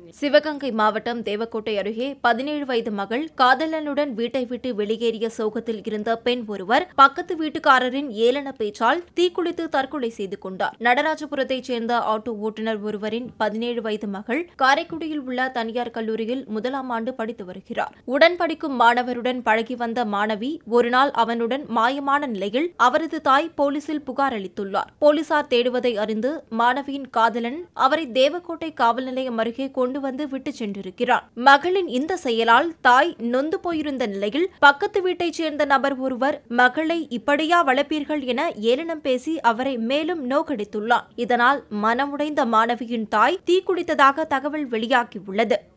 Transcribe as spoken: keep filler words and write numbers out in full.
சிவகங்கை மாவட்டம் தேவக்கோட்டை அருகே பதினேழு வயது மகள் காதலனுடன் வீட்டை விட்டு வெளியேறிய சோகத்தில் இருந்த பெண் ஒருவர் பக்கத்து வீட்டுக்காரரின் ஏளன பேச்சால் தீக்குளித்து தற்கொலை செய்து கொண்டார். நடராஜபுரத்தைச் சேர்ந்த ஆட்டோ ஓட்டுநர் ஒருவரின் பதினேழு வயது மகள் காரைக்குடியில் உள்ள தனியார் கல்லூரியில் முதலாம் ஆண்டு படித்து வருகிறார். உடன் படிக்கும் மாணவருடன் பழகி வந்த மாணவி ஒருநாள் அவனுடன் மாயமான நிலையில் அவரது தாய் போலீசில் புகார் அளித்துள்ளார். போலீசார் தேடுவதை அறிந்து மாணவியின் காதலன் அவரை தேவக்கோட்டை காவல் நிலையம் அருகே கொண்டு வந்து விட்டு சென்றிருக்கிறார். மகளின் இந்த செயலால் தாய் நொந்து போயிருந்த நிலையில் பக்கத்து வீட்டைச் சேர்ந்த நபர் ஒருவர் மகளை இப்படியா வளர்ப்பீர்கள் என ஏளனம் பேசி அவரை மேலும் நோக்கடித்துள்ளார். இதனால் மனமுடைந்த மாணவியின் தாய் தீக்குளித்ததாக தகவல் வெளியாகியுள்ளது.